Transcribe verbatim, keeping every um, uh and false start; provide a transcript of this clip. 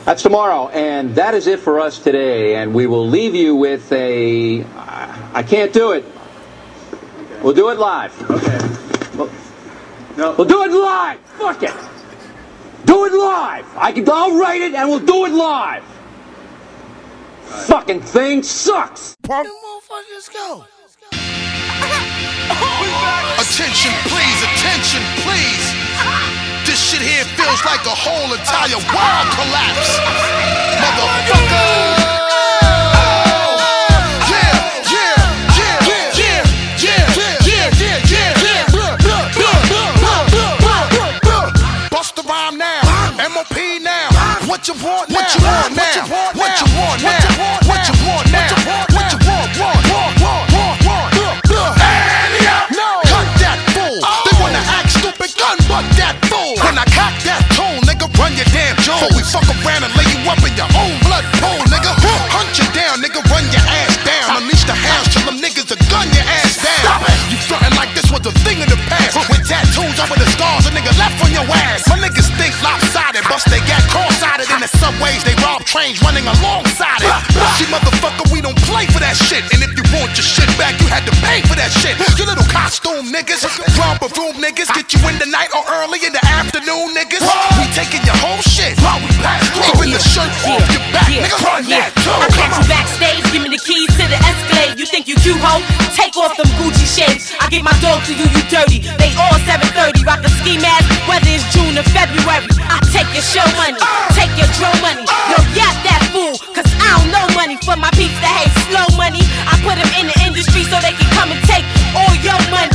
That's tomorrow, and that is it for us today. And we will leave you with a... I can't do it. Okay. We'll do it live. Okay. We'll, no. we'll do it live. Fuck it. Do it live. I can, I'll write it, and we'll do it live. Right. Fucking thing sucks. Punk. Motherfuckers go. Attention, please. Attention, please. This shit here feels like a whole entire world collapse. Motherfucker. What you want now? What you want now? What you want now? What you want now? What you want? Want? Want? Want? Want? Want? No. Cut that fool. They wanna act stupid, gun butt that fool. When I cock that tool, nigga, run your damn jaw. Before we fuck around and lay you up in your own blood pool, nigga. Hunt you down, nigga, run your ass down. Unleash the hounds, tell them niggas to gun your ass down. You frontin' like this was a thing in the past. With tattoos over the scars, a nigga left on your ass. My niggas think lopsided, bust they got cross-sided. In the subways, they rob trains running alongside it. See, motherfucker, we don't play for that shit. And if you want your shit back, you had to pay for that shit. You little costume niggas, romper room niggas, get you in the night or early in the afternoon niggas. We taking your whole shit, even the shirt off your back, nigga, run that too. I catch you backstage, give me the keys to the Escalade. You think you cute, ho? Take off them Gucci shades. I give my dog to you, you dirty. They all seven thirty, rock a ski mask, whether it's June or February. I take your show money, take your drum money. Yo, yap that fool, cause I don't know money. For my peeps that hate slow money, I put them in the industry so they can come and take all your money.